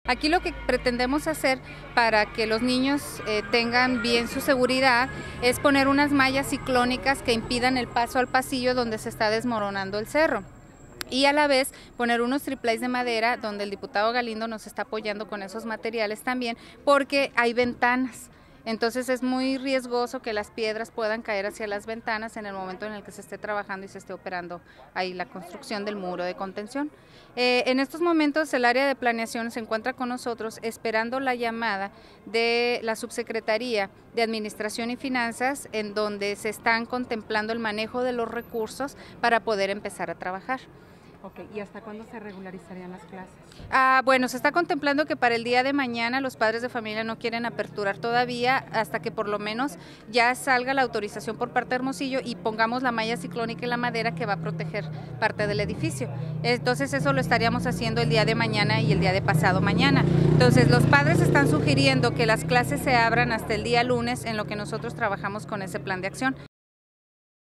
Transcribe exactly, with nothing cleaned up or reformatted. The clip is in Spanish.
Aquí lo que pretendemos hacer para que los niños eh, tengan bien su seguridad es poner unas mallas ciclónicas que impidan el paso al pasillo donde se está desmoronando el cerro. Y a la vez poner unos triplays de madera donde el diputado Galindo nos está apoyando con esos materiales también, porque hay ventanas. Entonces es muy riesgoso que las piedras puedan caer hacia las ventanas en el momento en el que se esté trabajando y se esté operando ahí la construcción del muro de contención. Eh, en estos momentos el área de planeación se encuentra con nosotros esperando la llamada de la Subsecretaría de Administración y Finanzas, en donde se están contemplando el manejo de los recursos para poder empezar a trabajar. Ok, ¿y hasta cuándo se regularizarían las clases? Ah, bueno, se está contemplando que para el día de mañana los padres de familia no quieren aperturar todavía hasta que por lo menos ya salga la autorización por parte de Hermosillo y pongamos la malla ciclónica y la madera que va a proteger parte del edificio. Entonces eso lo estaríamos haciendo el día de mañana y el día de pasado mañana. Entonces los padres están sugiriendo que las clases se abran hasta el día lunes, en lo que nosotros trabajamos con ese plan de acción.